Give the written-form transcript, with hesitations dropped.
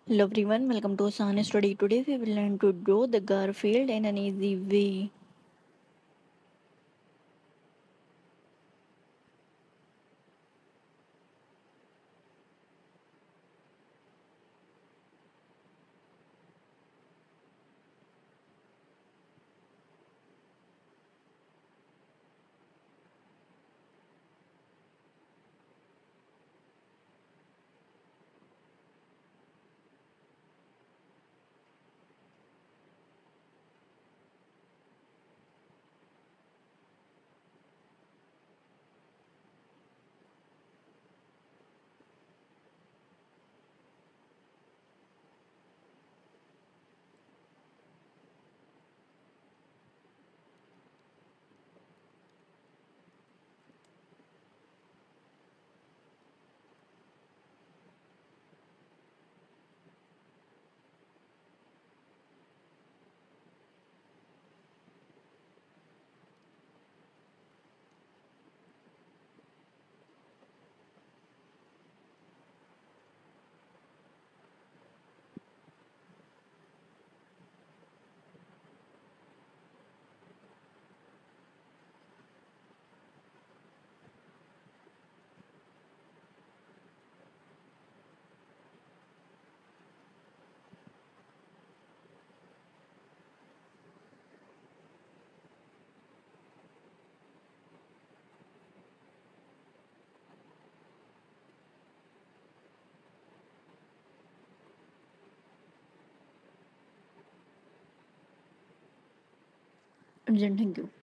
Hello everyone, welcome to Sana Study. Today we will learn to draw the Garfield in an easy way. Urgent, thank you.